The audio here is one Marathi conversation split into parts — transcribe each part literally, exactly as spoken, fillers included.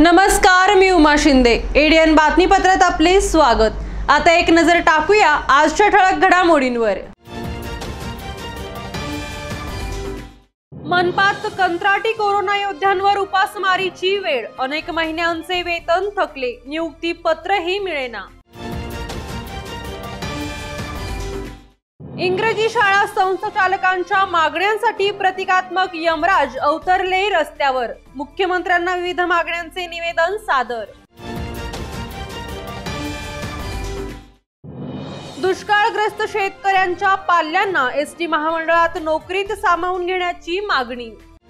नमस्कार, मी उमा शिंदे. एडीएन बातमीपत्रात आपले स्वागत. आता एक नजर टाकूया आजच्या ठळक घडामोडींवर. मनपात कंत्राटी कोरोना योद्ध्यांवर उपासमारीची वेळ. अनेक महिन्यांचे वेतन थकले, नियुक्ती पत्रही मिळेना. इंग्रजी शाळा संस्थाचालकांच्या मागण्यांसाठी प्रतिकात्मक यमराज अवतरले रस्त्यावर. मुख्यमंत्र्यांना विविध मागण्यांचे निवेदन सादर. दुष्काळग्रस्त शेतकऱ्यांच्या पाल्यांना एसटी महामंडळात नोकरीत सामावून घेण्याची मागणी.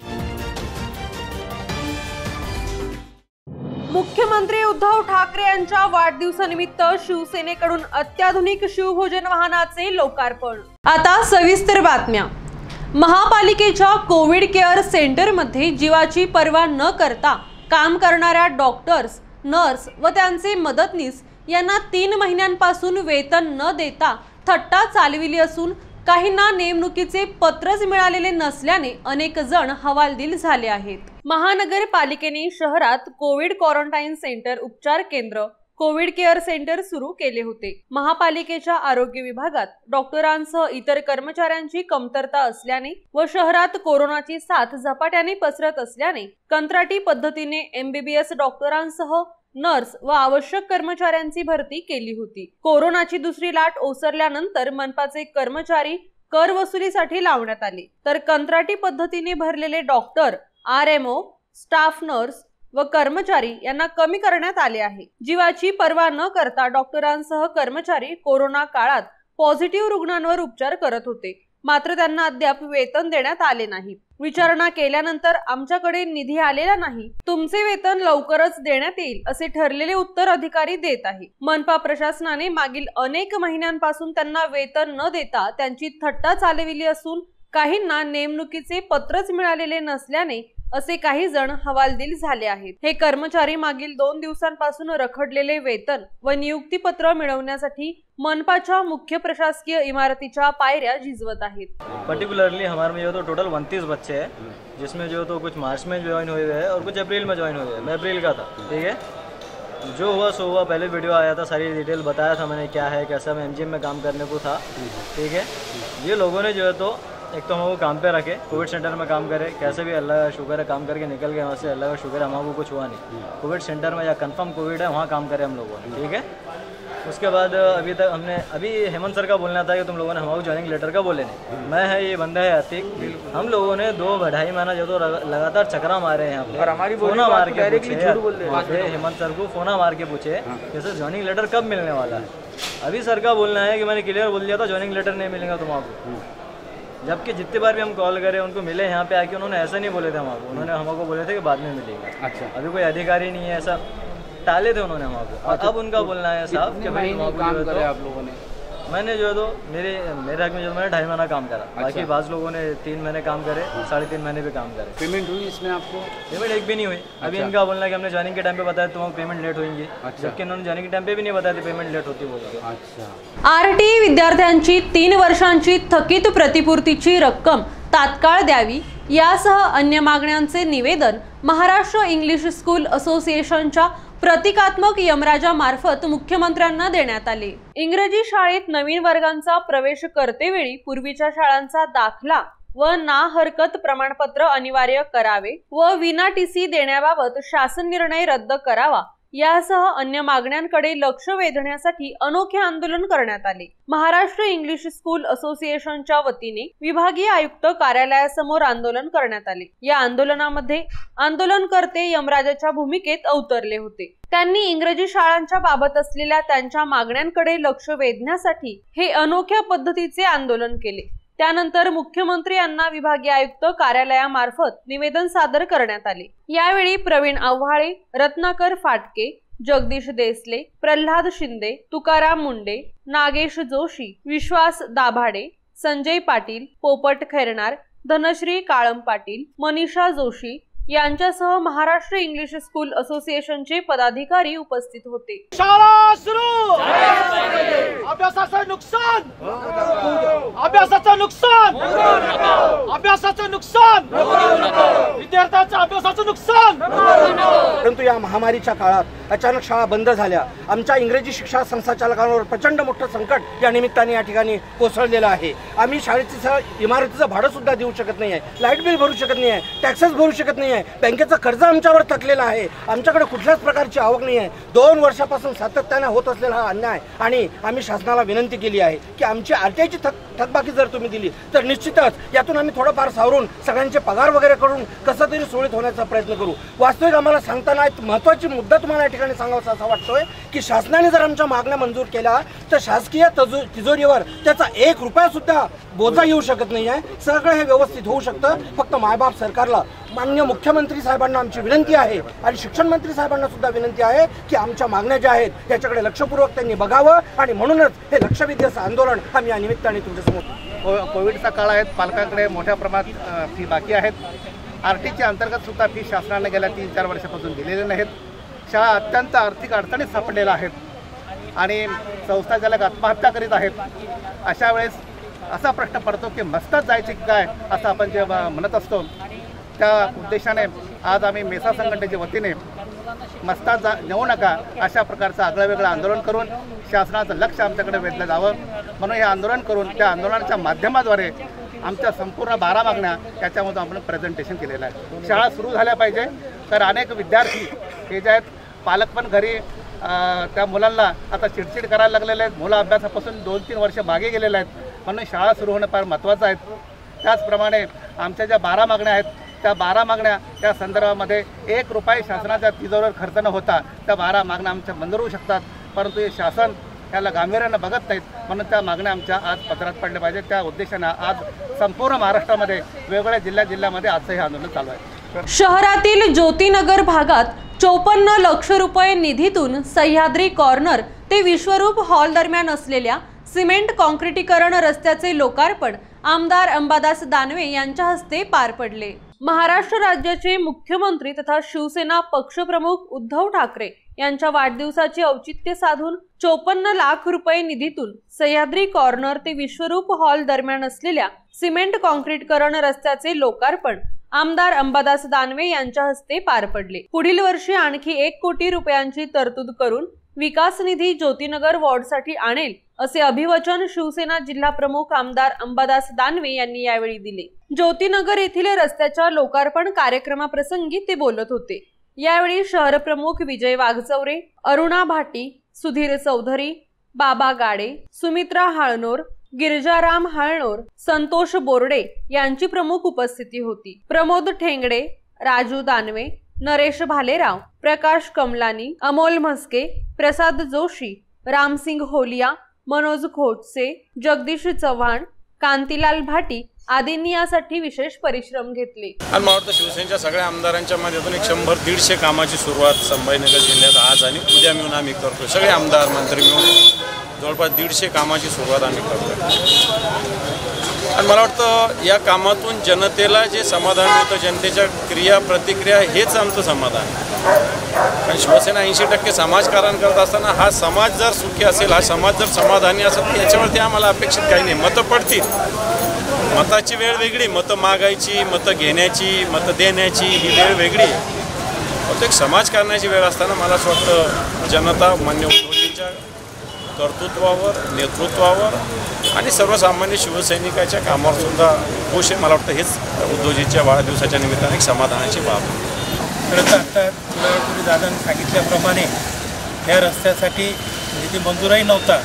मुख्यमंत्री उद्धव ठाकरे यांच्या वाढदिवसानिमित्त शिवसेनेकडून अत्याधुनिक शिवभोजन वाहनाचे लोकार्पण. आता सविस्तर बातम्या. महापालिकेच्या कोविड केअर सेंटरमध्ये जीवाची पर्वा न करता काम करणाऱ्या डॉक्टर्स, नर्स व त्यांचे मदतनीस यांना तीन महिन्यांपासून वेतन न देता थट्टा चालविली असून काहींना नेमणुकीचे पत्रच मिळालेले नसल्याने अनेक जण हवालदिल झाले आहेत. महानगरपालिकेने शहरात कोविड क्वारंटाईन सेंटर, उपचार केंद्र, कोविड केअर सेंटर सुरू केले होते. महापालिकेच्या आरोग्य विभागात डॉक्टरांसह इतर कर्मचाऱ्यांची कमतरता असल्याने व शहरात कोरोनाची साथ झपाट्याने पसरत असल्याने कंत्राटी पद्धतीने एमबीबीएस डॉक्टरांसह नर्स व आवश्यक कर्मचाऱ्यांची भरती केली होती. कोरोनाची दुसरी लाट ओसरल्यानंतर मनपाचे कर्मचारी कर वसुलीसाठी लावण्यात आले, तर कंत्राटी पद्धतीने भरलेले डॉक्टर, आरएमओ, स्टाफ नर्स व कर्मचारी यांना कमी करण्यात आले आहे. जीवाची पर्वा न करता डॉक्टरांसह कर्मचारी कोरोना काळात पॉझिटिव्ह रुग्णांवर उपचार करत होते, मात्र त्यांना अद्याप वेतन देण्यात आले नाही. विचारणा केल्यानंतर आमच्याकडे निधी आलेला नाही, तुमचे वेतन लवकरच देण्यात येईल असे ठरलेले उत्तर अधिकारी देत आहे. मनपा प्रशासनाने मागील अनेक महिन्यांपासून त्यांना वेतन न देता त्यांची थट्टा चालविली असून काहींना नेमणुकीचे पत्रच मिळालेले नसल्याने असे काही जण हवालदिल झाले आहेत. हे कर्मचारी मागील दोन दिवसांपासून रखडलेले वेतन व नियुक्ती पत्र मिळवण्यासाठी मनपाच्या मुख्य प्रशासकीय इमारतीच्या पायऱ्या झिजवत आहेत. पर्टिकुलरली हमारे में जो तो टोटल उनतीस बच्चे हैं, जिसमें जो तो कुछ मार्च में ज्वाइन हुए हैं और कुछ अप्रैल में ज्वाइन हुए हैं. मैं अप्रैल का था, ठीक है. जो हुआ सो हुआ. पहले वीडियो आया था, सारी डिटेल बताया था मैंने क्या है कैसा. मैं एमजीएम में काम करने को था, ठीक है. ये लोगों ने जो है तो एक तो हमको काम पे रखे, कोविड सेंटर में काम करे, कैसे भी अल्लाह का शुक्र है काम करके निकल गए वहाँ से. अल्लाह का शुक्र है हमको कुछ हुआ नहीं. कोविड सेंटर में या कंफर्म कोविड है वहाँ काम करे हम लोगों ने, ठीक है. उसके बाद अभी तक हमने अभी हेमंत सर का बोलना था कि तुम लोगों ने हमारे ज्वाइनिंग लेटर का बोले नहीं. मैं है ये बंदा है अतीक. हम लोगों ने दो ढाई महीना जो तो लगातार चक्रा मारे यहाँ पे, हमारी फोना मार के पूछे हेमंत सर को, फोना मार के पूछे कि सर ज्वाइनिंग लेटर कब मिलने वाला है. अभी सर का बोलना है कि मैंने क्लियर बोल दिया था ज्वाइनिंग लेटर नहीं मिलेगा तुम आपको. जबकि जितनी बार भी हम कॉल करें उनको मिले यहाँ पे आके, उन्होंने ऐसा नहीं बोले थे हमको. उन्होंने हमको बोले थे कि बाद में मिलेगा. अच्छा, अभी कोई अधिकारी नहीं है, ऐसा टाले थे उन्होंने हमको. अच्छा, अब उनका बोलना है साहब कि भाई काम करे आप लोगों ने. मैंने जो तो मेरे मेरे हक में जो मैंने ढाई महीना काम करा. अच्छा. बाकी बाज़ लोगों ने तीन महीने काम करे, साढ़े तीन महीने भी काम करे. पेमेंट हुई इसमें आपको? पेमेंट एक भी नहीं हुई. अच्छा. अभी इनका बोलना है कि हमने ज्वाइनिंग के टाइम पे बताया तो पेमेंट लेट होंगी. अच्छा. जबकि इन्होंने ज्वाइनिंग के टाइम पे भी नहीं बताया पेमेंट लेट होती बोलते. अच्छा. आरटी विद्यार्थ्यांची तीन वर्षांची थकीत प्रतिपूर्तीची रक्कम तात्काळ द्यावी यासह अन्य मागण्यांचे निवेदन महाराष्ट्र इंग्लिश स्कूल असोसिएशनच्या प्रतिकात्मक यमराजामार्फत मुख्यमंत्र्यांना देण्यात आले. इंग्रजी शाळेत नवीन वर्गांचा प्रवेश करतेवेळी पूर्वीच्या शाळांचा दाखला व ना हरकत प्रमाणपत्र अनिवार्य करावे व विना टीसी देण्याबाबत शासन निर्णय रद्द करावा यासह अन्य मागण्यांकडे लक्ष वेधण्यासाठी अनोखे आंदोलन करण्यात आले. महाराष्ट्र इंग्लिश स्कूल असोसिएशनच्या वतीने विभागीय आयुक्त कार्यालयासमोर आंदोलन करण्यात आले. या आंदोलनामध्ये आंदोलनकर्ते यमराजाच्या भूमिकेत अवतरले होते. त्यांनी इंग्रजी शाळांच्या बाबत असलेल्या त्यांच्या मागण्यांकडे लक्ष वेधण्यासाठी हे अनोख्या पद्धतीचे आंदोलन केले. त्यानंतर मुख्यमंत्री यांना विभागीय आयुक्त कार्यालयामार्फत निवेदन सादर करण्यात आले. यावेळी प्रवीण आव्हाळे, रत्नाकर फाटके, जगदीश देसले, प्रल्हाद शिंदे, तुकाराम मुंडे, नागेश जोशी, विश्वास दाभाडे, संजय पाटील, पोपट खैरनार, धनश्री काळम पाटील, मनीषा जोशी यांच्यासह महाराष्ट्र इंग्लिश स्कूल असोसिएशनचे पदाधिकारी उपस्थित होते. शाळा सुरू, अभ्यासाचं नुकसान, अभ्यासाचं नुकसान, अभ्यासाचं नुकसान, विद्यार्थ्यांच्या अभ्यासाचं नुकसान, परंतु या महामारीच्या काळात अचानक शाळा बंद झाल्या. आमच्या इंग्रजी शिक्षण संचालकांवर प्रचंड मोठं संकट या निमित्ताने या ठिकाणी कोसळलेलं आहे. आम्ही शाळेचं इमारतीचं भाडं सुद्धा देऊ शकत नाही आहे, लाईट बिल भरू शकत नाही आहे, टॅक्सेस भरू शकत नाही आहे, बँकेचं कर्ज आमच्यावर थकलेलं आहे, आमच्याकडे कुठल्याच प्रकारची आवक नाही आहे. दोन वर्षापासून सातत्याने होत असलेला हा अन्याय आणि आम्ही शासनाला विनंती केली आहे की आमची आरटीआयची थक थकबाकी जर तुम्ही दिली तर निश्चितच यातून आम्ही थोडंफार सावरून सगळ्यांचे पगार वगैरे करून कसं तरी सुरळीत होण्याचा प्रयत्न करू. वास्तविक आम्हाला सांगताना एक महत्त्वाची मुद्दा तुम्हाला या ठिकाणी सांगावासा असा वाटतोय की शासनाने जर आमच्या मागण्या मंजूर केल्या तर शासकीय तजो तिजोरीवर त्याचा एक रुपया सुद्धा बोजा येऊ शकत नाही आहे. सगळं हे व्यवस्थित होऊ शकतं. फक्त मायबाप सरकारला, माननीय मुख्यमंत्री साहेबांना आमची विनंती आहे आणि शिक्षण मंत्री साहेबांना सुद्धा विनंती आहे की आमच्या मागण्या ज्या आहेत याच्याकडे लक्षपूर्वक त्यांनी बघावं आणि म्हणूनच हे लक्षवेधी आंदोलन आम्ही या निमित्ताने तुमच्यासमोर. कोविडचा काळ आहे, पालकांकडे मोठ्या प्रमाणात फी बाकी आहेत. आर टीच्या अंतर्गत सुद्धा फी शासनाने गेल्या तीन चार वर्षापासून दिलेल्या नाहीत. शाळा अत्यंत आर्थिक अडचणीत सापडलेल्या आहेत आणि संस्थाचालक आत्महत्या करीत आहेत. अशा वेळेस असा प्रश्न पडतो की मस्तात जायचे काय असं आपण जे म्हणत असतो. त्या उद्देशाने आज आम्ही मेसा संघटनेच्या वतीने मस्तात जा नेऊ नका अशा प्रकारचं आगळं वेगळं आंदोलन करून शासनाचं लक्ष आमच्याकडे वेधलं जावं म्हणून हे आंदोलन करून त्या आंदोलनाच्या माध्यमाद्वारे आमच्या संपूर्ण बारा मागण्या याच्यामधून आपण प्रेझेंटेशन केलेलं आहे. शाळा सुरू झाल्या पाहिजे. तर अनेक विद्यार्थी हे जे आहेत पालक पण घरी त्या मुलांना आता चिडचिड करायला लागलेले आहेत. मुलं अभ्यासापासून दोन तीन वर्ष मागे गेलेले आहेत म्हणून शाळा सुरू होणं फार महत्त्वाचं आहे. त्याचप्रमाणे आमच्या ज्या बारा मागण्या आहेत त्या बारा मागण्या त्या संदर्भामध्ये एक रुपये शासनाच्या तिजोरीवर खर्च न होता त्या बारा मागण्या आमच्या मंजूर होऊ शकतात. परंतु हे शासन त्याला गांभीर्यानं बघत नाहीत म्हणून त्या मागण्या आमच्या आज पत्रात पडल्या पाहिजेत. त्या उद्देशानं आज संपूर्ण महाराष्ट्रामध्ये वेगवेगळ्या जिल्ह्या जिल्ह्यामध्ये आजचं हे आंदोलन चालू आहे. शहरातील ज्योतिनगर भागात चौपन्न लक्ष रुपये निधीतून सह्याद्री कॉर्नर ते विश्वरूप हॉल दरम्यान असलेल्या सिमेंट कॉन्क्रिटीकरण रस्त्याचे लोकार्पण आमदार अंबादास दानवे यांच्या हस्ते पार पडले. महाराष्ट्र राज्याचे मुख्यमंत्री तथा शिवसेना पक्षप्रमुख उद्धव ठाकरे यांच्या वाढदिवसाचे औचित्य साधून चौपन्न लाख रुपये निधीतून सह्याद्री कॉर्नर ते विश्वरूप हॉल दरम्यान असलेल्या सिमेंट कॉन्क्रीटकरण रस्त्याचे लोकार्पण आमदार अंबादास दानवे यांच्या हस्ते पार पडले. पुढील वर्षी आणखी एक कोटी रुपयांची तरतूद करून विकास निधी ज्योतिनगर वॉर्डसाठी आणेल असे अभिवचन शिवसेना जिल्हा प्रमुख आमदार अंबादास दानवे यांनी यावेळी दिले. ज्योतिनगर येथील रस्त्याच्या लोकार्पण कार्यक्रमाप्रसंगी ते बोलत होते. यावेळी शहर प्रमुख विजय वाघचौरे, अरुणा भाटी, सुधीर चौधरी, बाबा गाडे, सुमित्रा हाळनोर, गिरजाराम हाळनोर, संतोष बोर्डे यांची प्रमुख उपस्थिती होती. प्रमोद ठेंगडे, राजू दानवे, नरेश भालेराव, प्रकाश कमलानी, अमोल म्हस्के, प्रसाद जोशी, रामसिंग होलिया, मनोज खोटसे, जगदीश चव्हाण, कांतीलाल भाटी आदींनी यासाठी विशेष परिश्रम घेतले. आणि मला वाटतं शिवसेनेच्या सगळ्या आमदारांच्या माध्यमातून एक शंभर दीडशे कामाची सुरुवात संभाजीनगर जिल्ह्यात आज आणि उद्या मिळून आम्ही करतो. सगळे आमदार मंत्री मिळून जवळपास दीडशे कामाची सुरुवात आम्ही करतो. आणि मला वाटतं या कामातून जनतेला जे समाधान मिळतं, जनतेच्या क्रिया प्रतिक्रिया हेच आमचं समाधान आहे. आणि शिवसेना ऐंशी टक्के समाजकारण करत असताना हा समाज जर सुखी असेल, हा समाज जर समाधानी असेल तर याच्यावरती आम्हाला अपेक्षित काही नाही. मतं पडतील, मताची वेळ वेगळी, मतं मागायची, मतं घेण्याची, मतं देण्याची ही वेळ वेगळी आहे. फक्त एक समाजकारणाची वेळ असताना मला असं वाटतं जनता मान्य उद्धवजींच्या कर्तृत्वावर, नेतृत्वावर आणि सर्वसामान्य शिवसैनिकाच्या कामावर सुद्धा खुश आहे. मला वाटतं हेच उद्धवजींच्या वाढदिवसाच्या निमित्ताने एक समाधानाची बाब आहे. खरं तर आता तुम्ही दादांनी सांगितल्याप्रमाणे या रस्त्यासाठी निधी मंजूरही नव्हता,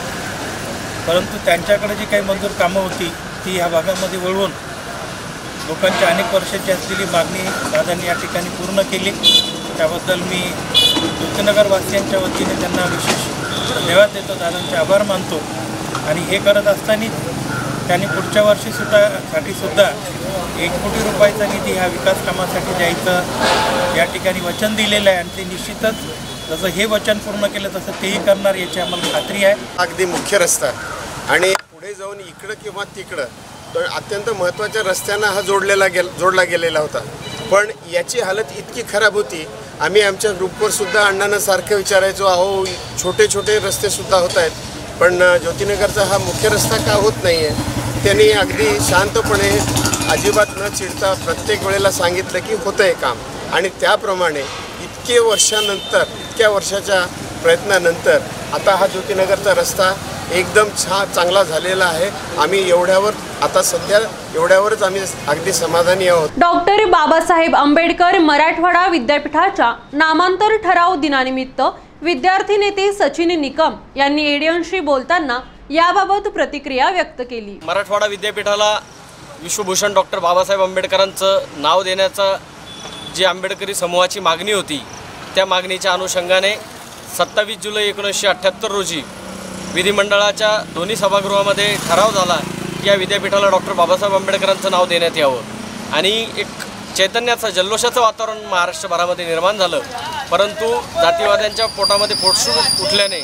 परंतु त्यांच्याकडे जी काही मंजूर कामं होती ती ह्या भागामध्ये वळवून लोकांची अनेक वर्षाची असलेली मागणी दादांनी या ठिकाणी पूर्ण केली. त्याबद्दल मी ज्योतिनगरवासियांच्या वतीने त्यांना विशेष धन्यवाद देतो, दादांचे आभार मानतो. आणि हे करत असताना त्यांनी पुढच्या वर्षी सुद्धा साठी सुद्धा एक कोटी रुपयाचा निधी ह्या विकास कामासाठी द्यायचं या ठिकाणी वचन दिलेलं आहे. आणि ते निश्चितच जसं हे वचन पूर्ण केलं तसं तेही करणार याची आम्हाला खात्री आहे. अगदी मुख्य रस्ता आणि पुढे जाऊन इकडं किंवा तिकडं तर अत्यंत महत्त्वाच्या रस्त्यांना हा जोडलेला गेल जोडला गेलेला होता. पण याची हालत इतकी खराब होती, आम्ही आमच्या ग्रुपवर सुद्धा अण्णांना सारखं विचारायचो, अहो छोटे छोटे रस्तेसुद्धा होत आहेत पण ज्योतिनगरचा हा मुख्य रस्ता का होत नाही आहे. त्यांनी अगदी शांतपणे अजिबात न चिडता प्रत्येक वेळेला सांगितलं की होतं आहे काम. आणि त्याप्रमाणे इतके वर्षानंतर इतक्या वर्षाच्या प्रयत्नानंतर आता हा ज्योतिनगरचा रस्ता एकदम छान चांगला झालेला आहे। आम्ही एवढ्यावर आता सध्या एवढ्यावरच आम्ही अगदी समाधानी आहोत। डॉक्टर बाबासाहेब आंबेडकर मराठवाडा विद्यापीठाच्या नामांतर ठराव दिनानिमित्त विद्यार्थी नेते सचिन निकम यांनी एडियनशी बोलताना याबाबत प्रतिक्रिया व्यक्त केली। मराठवाडा विद्यापीठाला विश्वभूषण डॉक्टर बाबासाहेब आंबेडकरांचं नाव देण्याचा जी आंबेडकरी समूहाची मागणी होती, त्या मागणीच्या अनुषंगाने सत्तावीस जुलै एकोणीसशे अठ्ठ्याहत्तर रोजी विधिमंडळाच्या दोन्ही सभागृहामध्ये ठराव झाला की या विद्यापीठाला डॉक्टर बाबासाहेब आंबेडकरांचं नाव देण्यात यावं आणि एक चैतन्याचं जल्लोषाचं वातावरण महाराष्ट्रभरामध्ये निर्माण झालं। परंतु जातीवाद्यांच्या पोटामध्ये पोटसूळ उठल्याने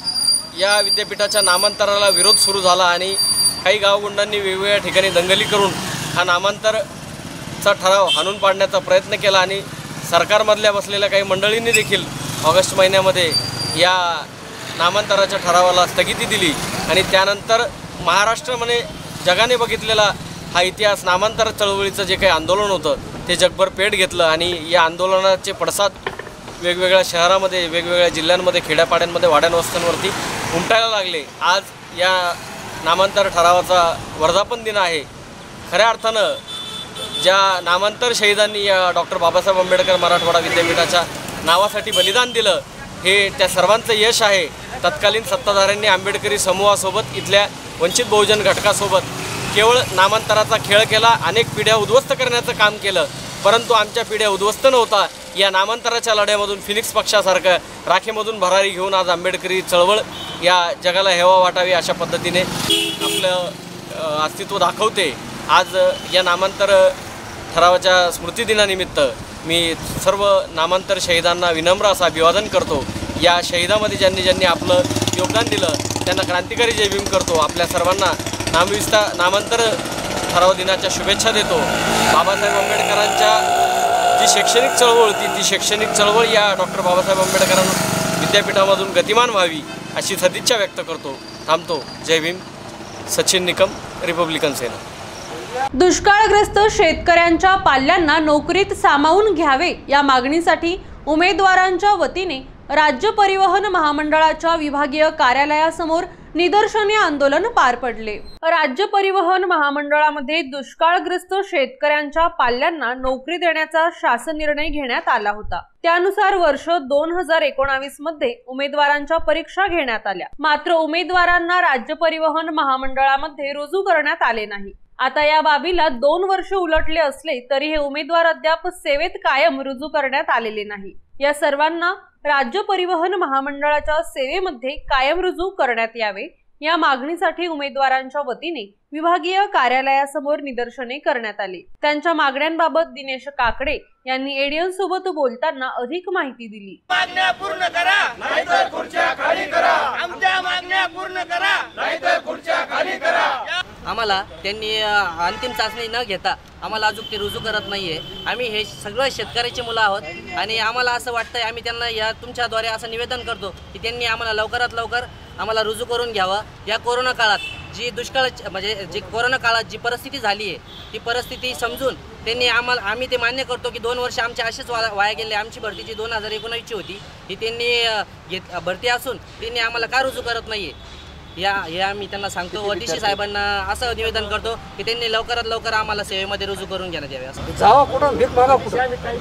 या विद्यापीठाच्या नामांतराला विरोध सुरू झाला आणि काही गावगुंडांनी वेगवेगळ्या ठिकाणी दंगली करून हा नामांतरचा ठराव हाणून पाडण्याचा प्रयत्न केला आणि सरकारमधल्या बसलेल्या काही मंडळींनी देखील ऑगस्ट महिन्यामध्ये या नामांतराच्या ठरावाला स्थगिती दिली आणि त्यानंतर महाराष्ट्रामध्ये जगाने बघितलेला हा इतिहास नामांतर चळवळीचं जे काही आंदोलन होतं ते जगभर पेट घेतलं आणि या आंदोलनाचे पडसाद वेगवेगळ्या शहरामध्ये, वेगवेगळ्या जिल्ह्यांमध्ये, खेड्यापाड्यांमध्ये, वाड्यावस्त्यांवरती उमटायला लागले। आज या नामांतर ठरावाचा वर्धापन दिन आहे। खऱ्या अर्थानं ज्या नामांतर शहीदांनी या डॉक्टर बाबासाहेब आंबेडकर मराठवाडा विद्यापीठाच्या नावासाठी बलिदान दिलं, हे त्या सर्वांचं यश आहे। तत्कालीन सत्ताधाऱ्यांनी आंबेडकरी समूहासोबत इथल्या वंचित बहुजन घटकासोबत केवळ नामांतराचा खेळ केला, अनेक पिढ्या उद्ध्वस्त करण्याचं काम केलं, परंतु आमच्या पिढ्या उद्ध्वस्त नव्हता। या नामांतराच्या लढ्यामधून फिनिक्स पक्षासारखं राखेमधून भरारी घेऊन आज आंबेडकरी चळवळ या जगाला हेवा वाटावी अशा पद्धतीने आपलं अस्तित्व दाखवते। आज या नामांतर ठरावाच्या स्मृतिदिनानिमित्त मी सर्व नामांतर शहीदांना विनम्र असं अभिवादन करतो। या शहीदामध्ये ज्यांनी ज्यांनी आपलं योगदान दिलं त्यांना क्रांतिकारी जय भीम करतो। आपल्या सर्वांना नामविस्ता नामांतर ठराव दिनाच्या शुभेच्छा देतो। बाबासाहेब आंबेडकरांच्या जी शैक्षणिक चळवळ होती ती शैक्षणिक चळवळ या डॉक्टर बाबासाहेब आंबेडकरांना विद्यापीठामधून गतिमान व्हावी अशी सदिच्छा व्यक्त करतो। थांबतो। जय भीम। सचिन निकम, रिपब्लिकन सेना। दुष्काळग्रस्त शेतकऱ्यांच्या पाल्यांना नोकरीत सामावून घ्यावे या मागणीसाठी उमेदवारांच्या वतीने राज्य परिवहन महामंडळाच्या विभागीय कार्यालयासमोर निदर्शने आंदोलन पार पडले। राज्य परिवहन महामंडळामध्ये दुष्काळग्रस्त शेतकऱ्यांच्या पाल्यांना नोकरी देण्याचा शासन निर्णय घेण्यात आला होता। त्यानुसार वर्ष दोन हजार एकोणावीस मध्ये उमेदवारांच्या परीक्षा घेण्यात आल्या, मात्र उमेदवारांना राज्य परिवहन महामंडळामध्ये रुजू करण्यात आले नाही। आता या बाबीला दोन वर्ष उलटले असले तरी हे उमेदवार अद्याप सेवेत कायम रुजू करण्यात आलेले नाही। या सर्वांना राज्य परिवहन महामंडळाच्या सेवेमध्ये कायम रुजू करण्यात यावे या मागणीसाठी उमेदवारांच्या वतीने विभागीय कार्यालयासमोर निदर्शने करण्यात आली। त्यांच्या मागण्यांबाबत दिनेश काकडे यांनी एडियन सोबत बोलताना अधिक माहिती दिली। मागण्या पूर्ण करा नाहीतर खुर्च्या खाली करा। आमच्या मागण्या पूर्ण करा नाहीतर खुर्च्या खाली करा। आम्हाला त्यांनी अंतिम चाचणी न घेता आम्हाला अजून ते रुजू करत नाहीये। आम्ही हे सगळं शेतकऱ्याची मुलं आहोत आणि आम्हाला असं वाटतंय, आम्ही त्यांना या तुमच्याद्वारे असं निवेदन करतो की त्यांनी आम्हाला लवकरात लवकर आम्हाला रुजू करून घ्यावा। या कोरोना काळात जी दुष्काळ म्हणजे जी कोरोना काळात जी परिस्थिती झाली आहे ती परिस्थिती समजून त्यांनी आम्हाला आम्ही ते मान्य करतो की दोन वर्ष आमचे असेच वा वाया गेले। आमची भरतीची दोन हजार एकोणावीसची होती, ही त्यांनी घेत भरती असून त्यांनी आम्हाला का रुजू करत नाही या हे आम्ही त्यांना सांगतो। वडीशी साहेबांना असं निवेदन करतो की त्यांनी लवकरात लवकर आम्हाला सेवेमध्ये रुजू करून घेण्यात यावे। असं जावा कुठं भीक मागा कुठं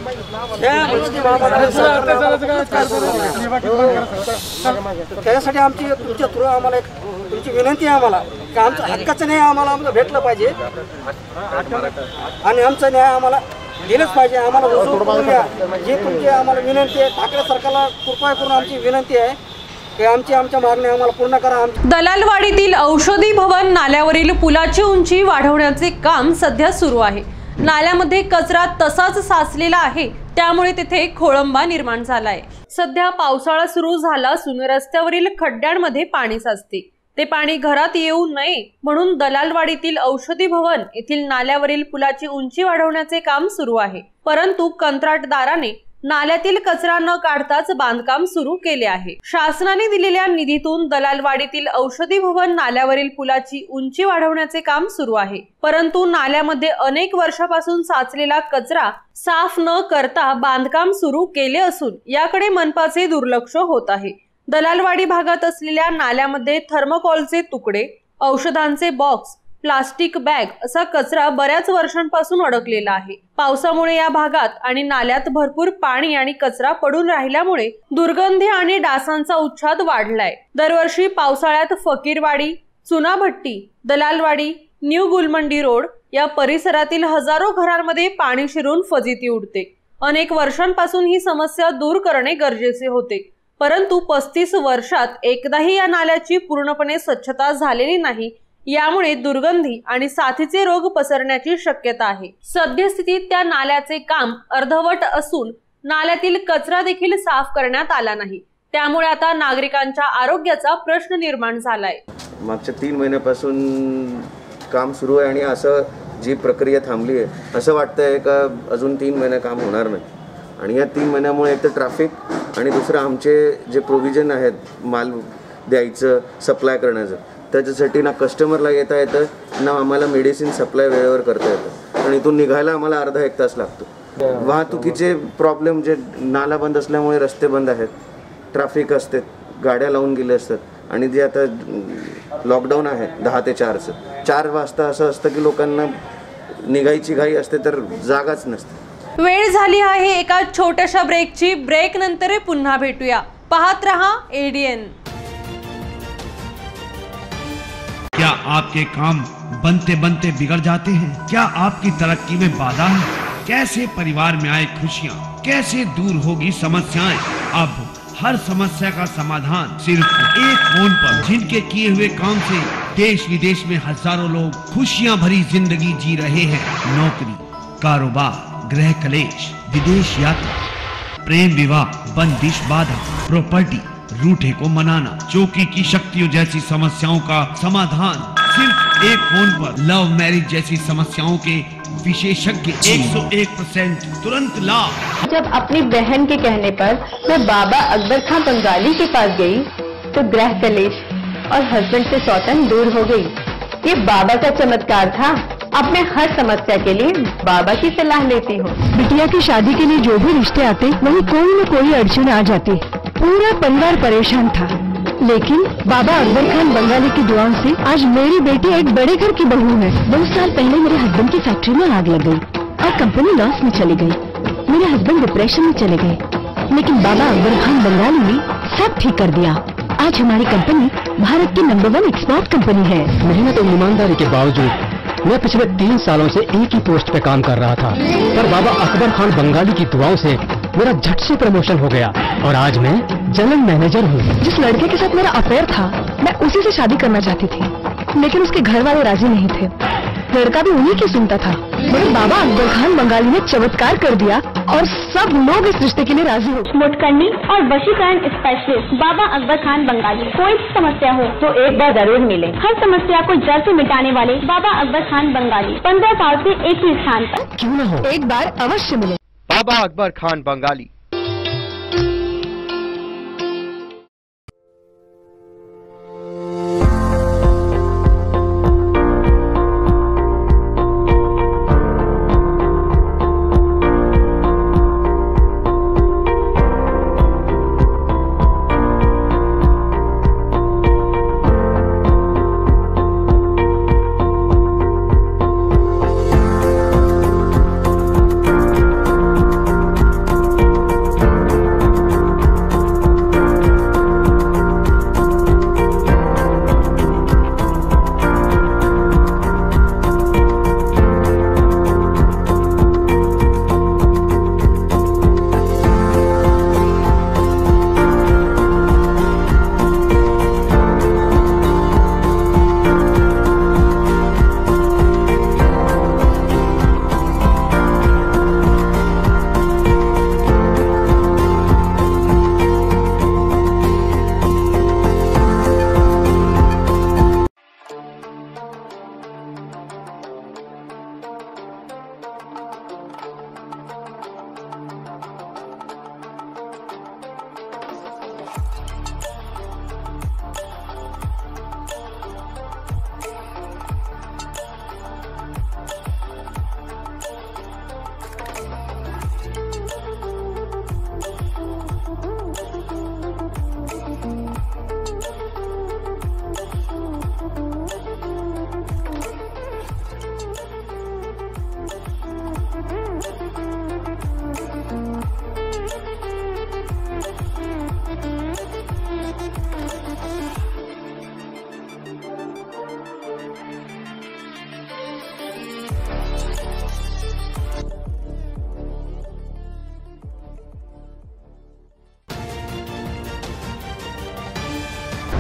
त्यासाठी आमची तुमच्या थ्रू आम्हाला एक तुमची विनंती आहे आम्हाला की आमचं हक्काचं न्याय आम्हाला आम्हाला भेटलं पाहिजे आणि आमचा न्याय आम्हाला दिलंच पाहिजे। आम्हाला रुजू करून द्या जी तुमची आम्हाला विनंती आहे। ठाकरे सरकारला कृपा करून आमची विनंती आहे की आमची आमच्या मागण्या आम्हाला पूर्ण करा। दलालवाडीतील औषधी भवन नाल्यावरील पुलाची उंची वाढवण्याचे काम सध्या सुरू आहे। नाल्यामध्ये कचरा तसाच साचलेला आहे, त्यामुळे तिथे खोळंबा निर्माण झाला आहे। सध्या पावसाळा सुरू झाला असून रस्त्यावरील खड्ड्यांमध्ये पाणी साचते। ते पाणी घरात येऊ नये म्हणून दलालवाडीतील औषधी भवन येथील नाल्यावरील पुलाची उंची वाढवण्याचे काम सुरू आहे, परंतु कंत्राटदाराने नाल्यातील कचरा न काढताच बांधकाम सुरू केले आहे। शासनाने दिलेल्या निधीतून दलालवाडीतील औषधी भवन नाल्यावरील पुलाची उंची वाढवण्याचे काम सुरू आहे, परंतु नाल्यामध्ये अनेक वर्षापासून साचलेला कचरा साफ न करता बांधकाम सुरू केले असून याकडे मनपाचे दुर्लक्ष होत आहे। दलालवाडी भागात असलेल्या नाल्यामध्ये थर्मोकॉलचे तुकडे, औषधांचे बॉक्स, प्लास्टिक बॅग असा कचरा बऱ्याच वर्षांपासून अडकलेला आहे। पावसामुळे या भागात आणि नाल्यात भरपूर पाणी आणि कचरा पडून राहिल्यामुळे दुर्गंधी आणि डासांचा उच्छाद वाढलाय। दरवर्षी पावसाळ्यात फकीरवाडी, चुनाभट्टी, दलालवाडी, न्यू गुलमंडी रोड या परिसरातील हजारो घरांमध्ये पाणी शिरून फजिती उडते। अनेक वर्षांपासून ही समस्या दूर करणे गरजेचे होते, परंतु पस्तीस वर्षात एकदाही या नाल्याची पूर्णपणे स्वच्छता झालेली नाही। यामुळे दुर्गंधी आणि साथीचे रोग पसरण्याची शक्यता आहे। सद्यस्थितीत त्या नाल्याचे काम अर्धवट असून नाल्यातील कचरा देखील साफ करण्यात आला नाही, त्यामुळे आता नागरिकांच्या आरोग्याचा प्रश्न निर्माण झालाय। मागच्या तीन महिन्यापासून काम सुरू आहे आणि असं जी प्रक्रिया थांबली आहे असं वाटतंय का अजून तीन महिने काम होणार नाही। आणि या तीन महिन्यामुळे एक तर ट्रॅफिक आणि दुसरं आमचे जे प्रोव्हिजन आहेत माल द्यायचं, सप्लाय करण्याचं, त्याच्यासाठी ना कस्टमरला येता येतं ना आम्हाला मेडिसिन सप्लाय वेळेवर करता येतं। आणि इथून निघायला आम्हाला अर्धा एक तास लागतो। वाहतुकीचे प्रॉब्लेम, जे नाला बंद असल्यामुळे रस्ते बंद आहेत, ट्रॅफिक असते, गाड्या लावून गेले असतात आणि जे आता लॉकडाऊन आहे दहा ते चारचं, चार वाजता असं असतं की लोकांना निघायची घाई असते तर जागाच नसते। वेळ झाली आहे एका छोट्याशा ब्रेकची। ब्रेक नंतर पुन्हा भेटूया। पाहत रहा एडीएन। क्या आपके काम बनते बनते बिगड़ जाते हैं? क्या आपकी तरक्की में बाधा है? कैसे परिवार में आए खुशियाँ, कैसे दूर होगी समस्याएं? अब हर समस्या का समाधान सिर्फ एक फोन पर। जिनके किए हुए काम से देश विदेश में हजारों लोग खुशियाँ भरी जिंदगी जी रहे हैं। नौकरी, कारोबार, गृह कलेश, विदेश यात्रा, प्रेम विवाह, बंदिश बाधा, प्रॉपर्टी, रूठे को मनाना, चौकी की शक्तियों जैसी समस्याओं का समाधान सिर्फ एक फोन पर। लव मैरिज जैसी समस्याओं के विशेषज्ञ एक सौ एक परसेंट तुरंत लाभ। जब अपनी बहन के कहने पर मैं बाबा अकबर खान बंगाली के पास गई तो गृह कलेश और हस्बैंड से सौतन दूर हो गई। ये बाबा का चमत्कार था। अब मैं हर समस्या के लिए बाबा की सलाह लेती हूँ। बिटिया की शादी के लिए जो भी रिश्ते आते वहीं कोई न कोई अड़चन आ जाती। पूरा परिवार परेशान था, लेकिन बाबा अकबर खान बंगाली की दुआओं से आज मेरी बेटी एक बड़े घर की बहू है। दो साल पहले मेरे हस्बैंड की फैक्ट्री में आग लग गई और कंपनी लॉस में चली गई। मेरे हस्बैंड डिप्रेशन में चले गए, लेकिन बाबा अकबर खान बंगाली ने सब ठीक कर दिया। आज हमारी कंपनी भारत की नंबर वन एक्सपोर्ट कंपनी है। मेहनत और ईमानदारी के बावजूद मैं पिछले तीन सालों से एक ही पोस्ट पे काम कर रहा था, पर बाबा अकबर खान बंगाली की दुआओं से मेरा झट से प्रमोशन हो गया और आज मैं जनरल मैनेजर हूँ। जिस लड़के के साथ मेरा अफेयर था मैं उसी से शादी करना चाहती थी, लेकिन उसके घर वाले राजी नहीं थे। लड़का भी उन्हीं की सुनता था, मगर बाबा अकबर खान बंगाली ने चमत्कार कर दिया और सब लोग इस रिश्ते के लिए राजी हो। मुटकरनी और वशीकरण स्पेशलिस्ट बाबा अकबर खान बंगाली। कोई समस्या हो तो एक बार जरूर मिले। हर समस्या को जड़ से मिटाने वाले बाबा अकबर खान बंगाली पंद्रह साल से एक ही स्थान पर। क्यों न हो, एक बार अवश्य मिले। बाबा अकबर खान बंगाली।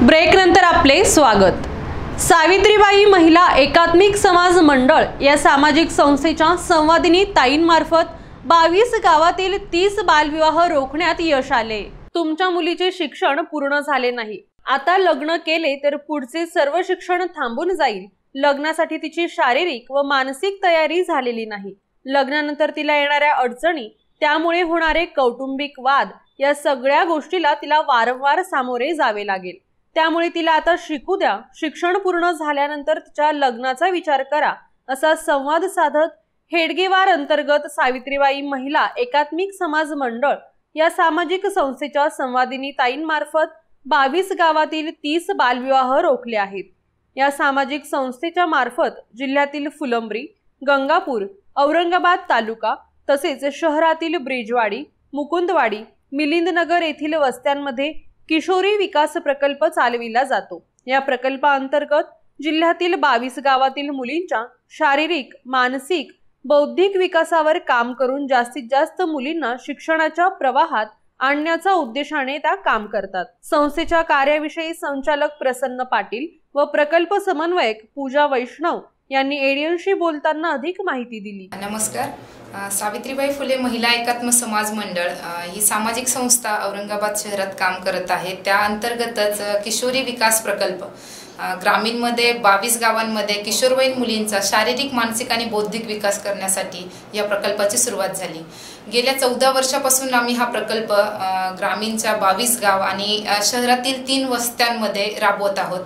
ब्रेक नंतर आपले स्वागत। सावित्रीबाई महिला एकात्मिक समाज मंडळ या सामाजिक संस्थेच्या संवादिनी ताईंमार्फत बावीस गावातील तीस बालविवाह रोखण्यात यश आले। तुमच्या मुलीचे शिक्षण पूर्ण झाले नाही, आता लग्न केले तर पुढचे सर्व शिक्षण थांबून जाईल। लग्नासाठी तिची शारीरिक व मानसिक तयारी झालेली नाही, लग्नानंतर तिला येणाऱ्या अडचणी, त्यामुळे होणारे कौटुंबिक वाद, या सगळ्या गोष्टीला तिला वारंवार सामोरे जावे लागेल। त्यामुळे तिला आता शिकू द्या, शिक्षण पूर्ण झाल्यानंतर तिच्या लग्नाचा विचार करा, असा संवाद साधत हेडगेवार अंतर्गत सावित्रीबाई महिला एकात्मिक समाज मंडळ या सामाजिक संस्थेच्या संवादिनी ताईंमार्फत बावीस गावातील तीस बालविवाह रोखले आहेत। या सामाजिक संस्थेच्या मार्फत जिल्ह्यातील फुलंब्री, गंगापूर, औरंगाबाद तालुका तसेच शहरातील ब्रिजवाडी, मुकुंदवाडी, मिलिंदनगर येथील वस्त्यांमध्ये किशोरी विकास प्रकल्प चालविला जातो। या प्रकल्पाअंतर्गत जिल्ह्यातील बावीस गावातील मुलींच्या शारीरिक, मानसिक, बौद्धिक विकासावर काम करून जास्तीत जास्त मुलींना शिक्षणाच्या प्रवाहात आणण्याचा उद्देशाने त्या काम करतात। संस्थेच्या कार्याविषयी संचालक प्रसन्न पाटील व प्रकल्प समन्वयक पूजा वैष्णव यांनी एडियनशी बोलताना अधिक माहिती दिली। नमस्कार, सावित्रीबाई फुले महिला एकात्म समाज मंडळ ही सामाजिक संस्था औरंगाबाद शहरात काम करत आहे। त्या अंतर्गतच किशोरी विकास प्रकल्प ग्रामीणमध्ये बावीस गावांमध्ये किशोरवयीन मुलींचा शारीरिक, मानसिक आणि बौद्धिक विकास करण्यासाठी या प्रकल्पाची सुरुवात झाली। गेल्या चौदा वर्षापासून आम्ही हा प्रकल्प ग्रामीणच्या बावीस गाव आणि शहरातील तीन वस्त्यांमध्ये राबवत आहोत।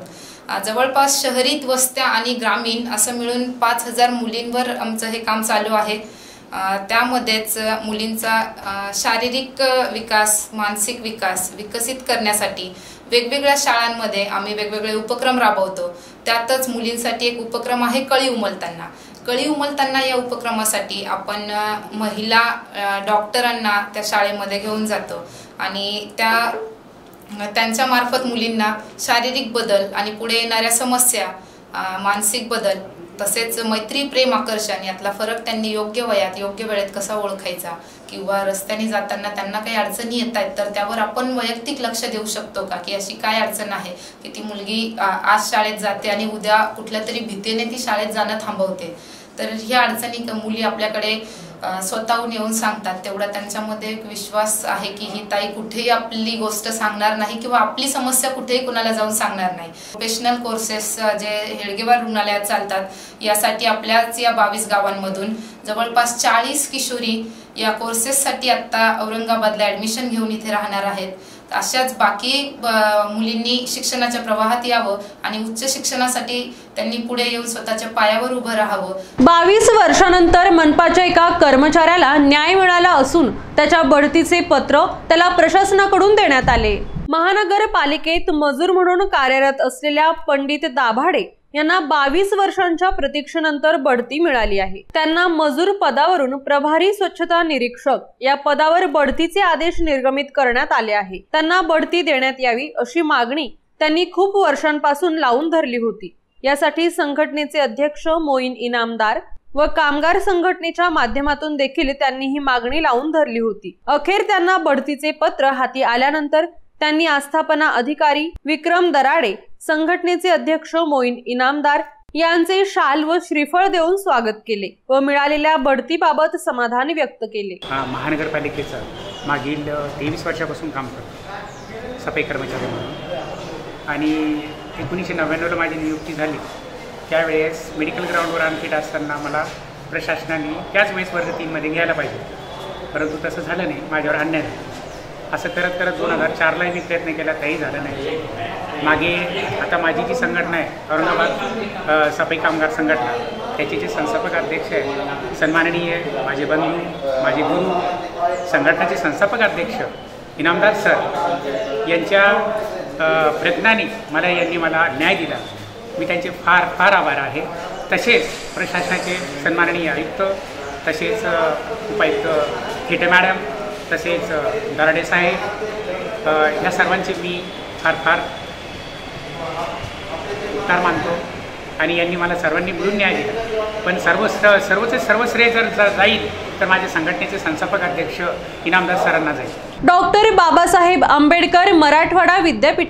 जवळपास शहरीत वस्त्या आणि ग्रामीण असं मिळून पाच हजार मुलींवर आमचं हे काम चालू आहे। त्यामध्येच मुलींचा शारीरिक विकास, मानसिक विकास विकसित करण्यासाठी वेगवेगळ्या शाळांमध्ये आम्ही वेगवेगळे उपक्रम राबवतो। त्यातच मुलींसाठी एक उपक्रम आहे कळी उमलताना। कळी उमलताना या उपक्रमासाठी आपण महिला डॉक्टरांना त्या शाळेमध्ये घेऊन जातो आणि त्या त्यांच्या मार्फत मुलींना शारीरिक बदल आणि पुढे येणाऱ्या समस्या, मानसिक बदल तसेच मैत्री, प्रेम, आकर्षण यातला फरक त्यांनी योग्य वयात योग्य वेळेत कसा ओळखायचा किंवा रस्त्याने जाताना त्यांना काही अडचणी येत आहेत तर त्यावर आपण वैयक्तिक लक्ष देऊ शकतो का, की अशी काय अडचण आहे की ती मुलगी आज शाळेत जाते आणि उद्या कुठल्या तरी भीतीने ती शाळेत जाणं थांबवते। तर ह्या अडचणी मुली आपल्याकडे स्वतःहून येऊन सांगतात, तेवढा त्यांच्यामध्ये एक विश्वास आहे की ही ताई कुठेही आपली गोष्ट सांगणार नाही किंवा आपली समस्या कुठेही कुणाला जाऊन सांगणार नाही। प्रोफेशनल कोर्सेस जे हेडगेवार रुग्णालयात चालतात यासाठी आपल्याच या बावीस गावांमधून जवळपास चाळीस किशोरी या कोर्सेससाठी आता औरंगाबादला ऍडमिशन घेऊन इथे राहणार आहेत। अशाच बाकी मुलींनी शिक्षणाच्या प्रवाहात यावं आणि उच्च शिक्षणासाठी त्यांनी पुढे येऊन स्वतःच्या पायावर उभं राहावं। बावीस वर्षानंतर मनपाच्या एका कर्मचाऱ्याला न्याय मिळाला असून त्याच्या बढतीचे पत्र त्याला प्रशासनाकडून देण्यात आले। महानगरपालिकेत मजूर म्हणून कार्यरत असलेल्या पंडित दाभाडे यांना बावीस वर्षांच्या प्रतीक्षेनंतर बढती मिळाली आहे। त्यांना मजूर पदावरून प्रभारी स्वच्छता निरीक्षक या पदावर बढतीचे आदेश निर्गमित करण्यात आले आहे। त्यांना बढती देण्यात यावी अशी मागणी त्यांनी खूप वर्षांपासून लावून धरली होती। यासाठी संघटनेचे अध्यक्ष मोईन इनामदार व कामगार संघटनेच्या माध्यमातून देखील त्यांनी ही मागणी लावून धरली होती। अखेर त्यांना बढतीचे पत्र हाती आल्यानंतर त्यांनी आस्थापना अधिकारी विक्रम दराडे, संघटनेचे अध्यक्ष मोईन इनामदार यांचे शाल व श्रीफळ देऊन स्वागत केले व मिळालेल्या बढतीबाबत समाधान व्यक्त केले। महानगरपालिकेचं मागील तेवीस वर्षापासून काम करतो सफाई कर्मचारी म्हणून आणि एकोणीसशे नव्याण्णवला माझी नियुक्ती झाली। त्यावेळेस मेडिकल ग्राउंडवर अनफिट असताना मला प्रशासनाने त्याच वेळेस वर्ग तीनमध्ये घ्यायला पाहिजे, परंतु तसं झालं नाही, माझ्यावर अन्याय झाला। असं करत करत दोन हजार चारलाही मी प्रयत्न केला, काही झालं नाही। मागे आता माझी जी संघटना आहे औरंगाबाद सफाई कामगार संघटना, त्याचे जे संस्थापक अध्यक्ष आहेत सन्माननीय माझे बंधू, माझे गुरु, संघटनेचे संस्थापक अध्यक्ष इनामदार सर यांच्या प्रयत्नाने मला यांनी मला न्याय दिला, मी त्यांचे फार फार आभार आहे। तसेच प्रशासनाचे सन्माननीय आयुक्त, तसेच उपायुक्त थिटे मॅडम, तसेच दराडे साहेब, ह्या सर्वांचे मी फार फार उपकार मानतो आणि यांनी मला सर्वांनी मिळून न्याय दिला। पण सर्व सर्वचे सर्व श्रेय जर जाईल तर माझ्या संघटनेचे संस्थापक अध्यक्ष इनामदार सरांना जाईल। डॉक्टर बाबासाहेब आंबेडकर मराठवाडा विद्यापीठात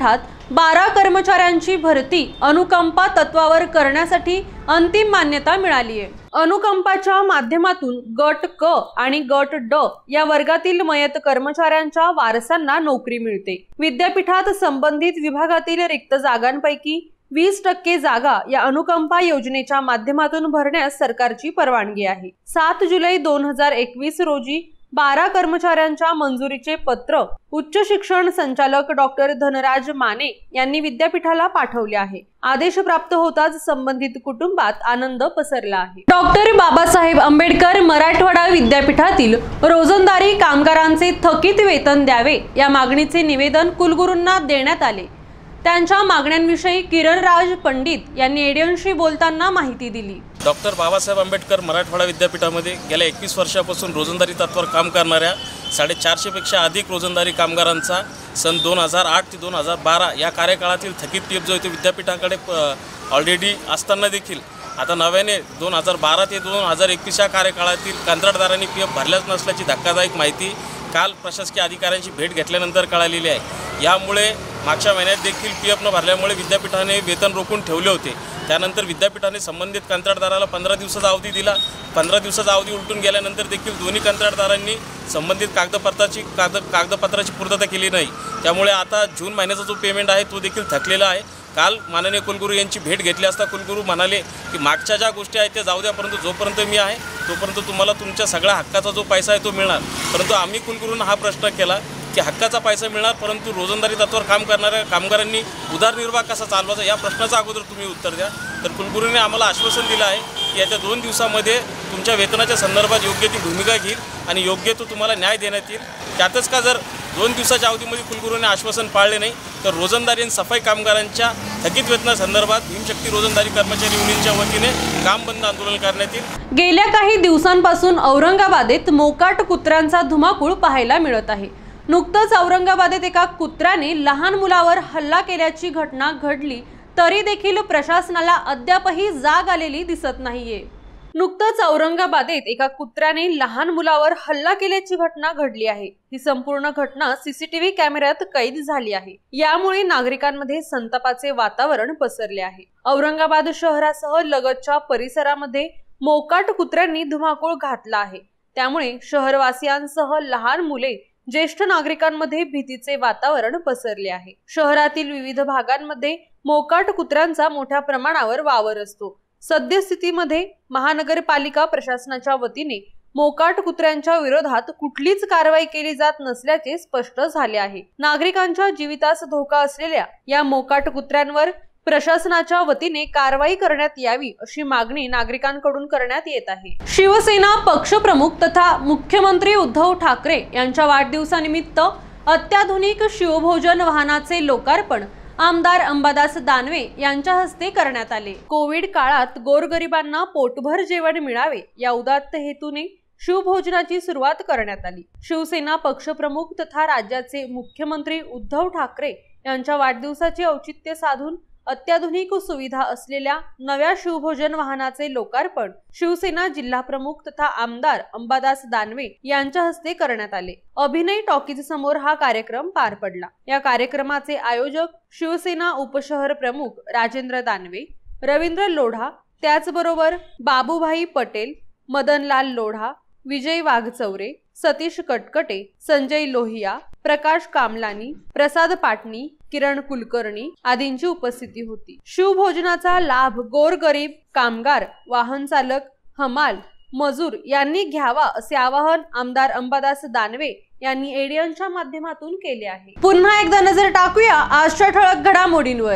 बारा कर्मचाऱ्यांची भरती अनुकंपा तत्वावर करण्यासाठी अंतिम मान्यता मिळाली आहे। अनुकंपाच्या माध्यमातून गट क आणि गट ड या वर्गातील मयत कर्मचाऱ्यांच्या वारसांना नोकरी मिळते। विद्यापीठात संबंधित विभागातील रिक्त जागांपैकी वीस टक्के जागा या अनुकंपा योजनेच्या माध्यमातून भरण्यास सरकारची परवानगी आहे। सात जुलै दोन हजार एकवीस रोजी बारा कर्मचाऱ्यांच्या मंजुरीचे पत्र उच्च शिक्षण संचालक डॉक्टर धनराज माने यांनी विद्यापीठाला पाठवले आहे। आदेश प्राप्त होताच संबंधित कुटुंबात आनंद पसरला आहे। डॉक्टर बाबासाहेब आंबेडकर मराठवाडा विद्यापीठातील रोजंदारी कामगारांचे थकीत वेतन द्यावे या मागणीचे निवेदन कुलगुरूंना देण्यात आले। त्यांच्या मागण्यांविषयी किरणराज पंडित यांनी एडियनशी बोलताना माहिती दिली। डॉक्टर बाबासाहेब आंबेडकर मराठवाडा विद्यापीठामध्ये गेल्या एकवीस वर्षापासून रोजंदारी तत्वावर काम करणाऱ्या साडेचारशे पेक्षा अधिक रोजंदारी कामगारांचा सन दोन हजार आठ ते दोन हजार बारा या कार्यकाळातील थकीत पी एफ जो विद्यापीठाकडे ऑलरेडी असताना देखील आता नव्याने दोन हजार बारा ते दोन हजार एकवीस या कार्यकाळातील कंत्राटदारांनी पी एफ भरल्याच नसल्याची धक्कादायक माहिती काल प्रशासकीय अधिकाऱ्यांची भेट घेतल्यानंतर कळालेली आहे। यामुळे मागच्या महिन्यात देखील पी एफ न भरल्यामुळे विद्यापीठाने वेतन रोखून ठेवले होते। त्यानंतर विद्यापीठाने संबंधित कंत्राटदाराला पंधरा दिवसाचा अवधी दिला। पंधरा दिवसाचा अवधी उलटून गेल्यानंतर देखील दोन्ही कंत्राटदारांनी संबंधित कागदपत्राची कागद कागदपत्राची पूर्तता केली नाही। त्यामुळे आता जून महिन्याचा जो पेमेंट आहे तो देखील थकलेला आहे। काल माननीय कुलगुरू यांची भेट घेतली असता कुलगुरू म्हणाले की मागच्या ज्या गोष्टी आहेत त्या जाऊ द्या, परंतु जोपर्यंत मी आहे तोपर्यंत तुम्हाला तुमच्या सगळ्या हक्काचा जो पैसा आहे तो मिळणार। परंतु आम्ही कुलगुरूंना हा प्रश्न केला की हक्काचा पैसा मिळणार, परंतु रोजंदारी तत्वावर काम करणाऱ्या कामगारांनी उदरनिर्वाह कसा चालवायचा या प्रश्नाचं अगोदर तुम्ही उत्तर द्या। तर कुलगुरूंनी आम्हाला आश्वासन दिलं आहे की येत्या दोन दिवसामध्ये तुमच्या वेतनाच्या संदर्भात योग्य ती भूमिका घेईल आणि योग्य तो तुम्हाला न्याय देण्यात येईल। त्यातच का जर दोन दिवसाच्या अवधीमध्ये कुलगुरूंनी आश्वासन पाळले नाही तर रोजंदारी आणि सफाई कामगारांच्या थकीत वेतनासंदर्भात भीमशक्ती रोजंदारी कर्मचारी युनियनच्या वतीने काम बंद आंदोलन करण्यात येईल। गेल्या काही दिवसांपासून औरंगाबादेत मोकाट कुत्र्यांचा धुमाकूळ पाहायला मिळत आहे। नुकतंच औरंगाबादेत एका कुत्र्याने लहान मुलावर हल्ला केल्याची घटना घडली तरी देखील प्रशासनाला अद्यापही जाग आलेली दिसत नाहीये। नुकतंच औरंगाबादेत एका कुत्र्याने लहान मुलावर हल्ला केल्याची घटना घडली आहे। ही संपूर्ण घटना सीसीटीव्ही कॅमेऱ्यात कैद झाली आहे। यामुळे नागरिकांमध्ये संतापाचे वातावरण पसरले आहे। औरंगाबाद शहरासह लगतच्या परिसरामध्ये मोकाट कुत्र्यांनी धुमाकूळ घातला आहे। त्यामुळे शहरवासियांसह लहान मुले ज्येष्ठ नागरिकांमध्ये भीतीचे वातावरण पसरले आहे। शहरातील विविध भागांमध्ये मोकाट कुत्र्यांचा मोठ्या प्रमाणावर वावर असतो। सद्यस्थितीमध्ये महानगरपालिका प्रशासनाच्या वतीने मोकाट कुत्र्यांच्या विरोधात कुठलीच कारवाई केली जात नसल्याचे स्पष्ट झाले आहे। नागरिकांच्या जीवितास धोका असलेल्या या मोकाट कुत्र्यांवर प्रशासनाच्या वतीने कारवाई करण्यात यावी अशी मागणी नागरिकांकडून करण्यात येत आहे। शिवसेना पक्षप्रमुख तथा मुख्यमंत्री उद्धव ठाकरे यांच्या वाढदिवसानिमित्त अत्याधुनिक शिवभोजन वाहनाचे लोकार्पण आमदार अंबादास दानवे यांच्या हस्ते करण्यात आले। कोविड काळात गोरगरिबांना पोटभर जेवण मिळावे या उदात्त हेतूने शिवभोजनाची सुरुवात करण्यात आली। शिवसेना पक्षप्रमुख तथा राज्याचे मुख्यमंत्री उद्धव ठाकरे यांच्या वाढदिवसाचे औचित्य साधून अत्याधुनिक सुविधा असलेल्या नव्या शिवभोजन वाहनाचे लोकार्पण शिवसेना जिल्हा प्रमुख तथा आमदार अंबादास दानवे यांच्या हस्ते करण्यात आले। अभिनय टॉकीज समोर हा कार्यक्रम पार पडला। या कार्यक्रमाचे आयोजक शिवसेना उपशहर प्रमुख राजेंद्र दानवे, रवींद्र लोढा, त्याचबरोबर बाबूभाई पटेल, मदनलाल लोढा, विजय वाघचौरे, सतीश कटकटे, संजय लोहिया, प्रकाश कामलानी, प्रसाद पाटणी, किरण कुलकर्णी आदींची उपस्थिती होती। शिवभोजनाचा लाभ गोरगरीब, कामगार, वाहन चालक, हमाल, मजूर यांनी घ्यावा असे आवाहन आमदार अंबादास दानवे यांनी एडियनच्या माध्यमातून केले आहे। पुन्हा एकदा नजर टाकूया आजच्या ठळक घडामोडींवर।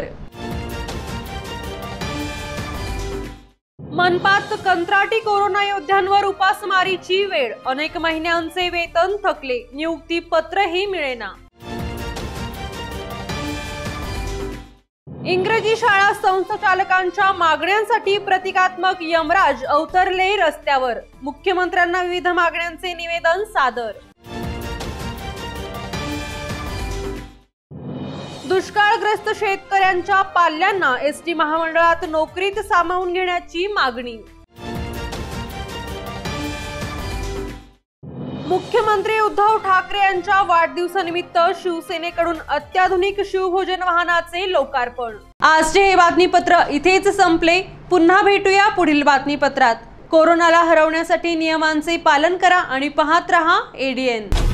मनपात कंत्राटी कोरोना योद्ध्यांवर उपासमारीची वेळ, अनेक महिन्यांचे वेतन थकले, नियुक्ती पत्रही मिळेना। इंग्रजी शाळा संस्थाचालकांच्या मागण्यांसाठी प्रतिकात्मक यमराज अवतरले रस्त्यावर, मुख्यमंत्र्यांना विविध मागण्यांचे निवेदन सादर। दुष्काळग्रस्त शेतकऱ्यांच्या पाल्यांना एसटी महामंडळात नोकरीत सामावून घेण्याची मागणी। मुख्यमंत्री उद्धव ठाकरे यांच्या वाढदिवसानिमित्त शिवसेनेकडून अत्याधुनिक शिवभोजन वाहनाचे लोकार्पण। आजचे हे बातमीपत्र इथेच संपले। पुन्हा भेटूया पुढील बातमीपत्रात। कोरोनाला हरवण्यासाठी नियमांचे पालन करा आणि पाहत रहा एडीएन।